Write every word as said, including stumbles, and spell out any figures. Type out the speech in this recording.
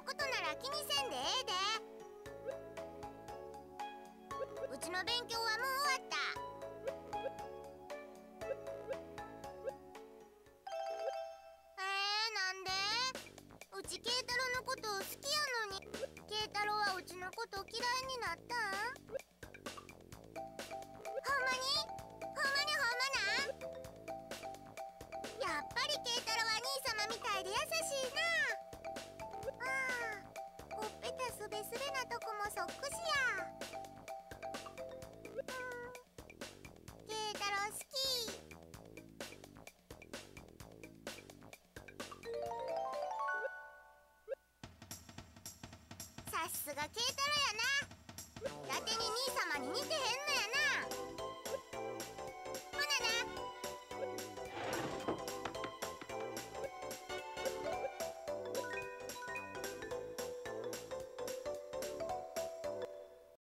のことなら気にせんでええで。うちの勉強はもう終わった。えー、なんで？うち慶太郎のこと好きやのに。慶太郎はうちのこと嫌いになったん？ほんまに？ほんまにほんまなん？やっぱり慶太郎は兄様みたいで優しいな。ああ、ほっぺたすべすべなとこもそっくしや。うん、慶太郎好き。さすが慶太郎やな。やてに兄様に似てへんのやな。